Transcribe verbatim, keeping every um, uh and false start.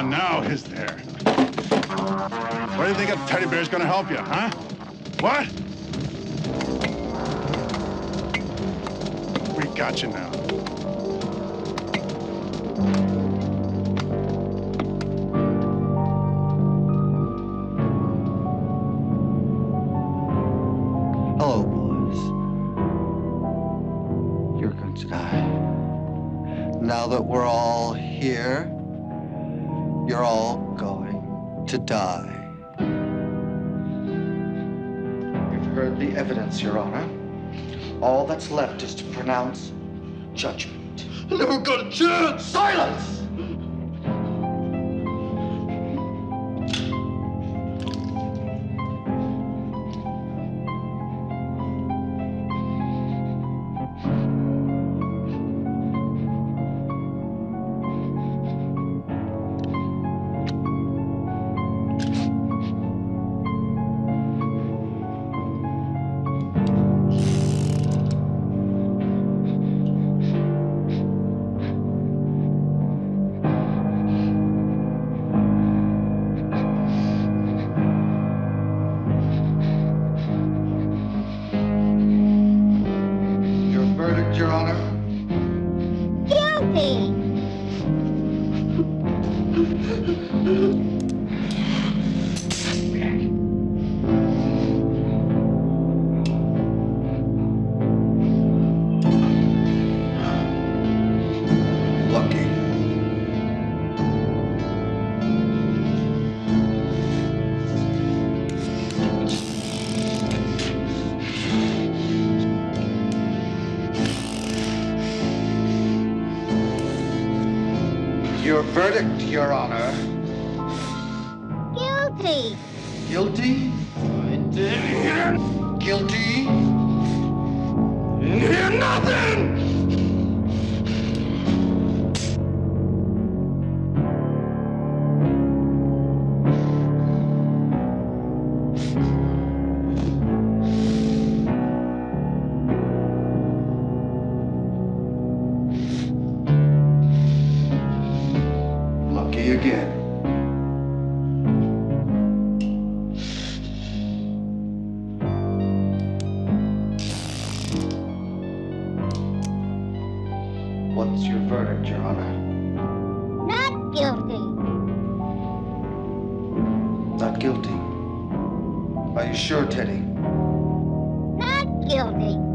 on now, is there? What do you think a teddy bear's gonna help you, huh? What? We got you now. Hello, boys. You're going to die. Now that we're all here, you're all going to die. You've heard the evidence, Your Honor. All that's left is to pronounce judgment. I never got a chance! Silence! Your Honor. Guilty. Lucky. Your verdict, Your Honor. Guilty. Guilty? I didn't hear. Guilty? Didn't hear nothing! Lucky again. What's your verdict, Your Honor? Not guilty. Not guilty. Are you sure, Teddy? Not guilty.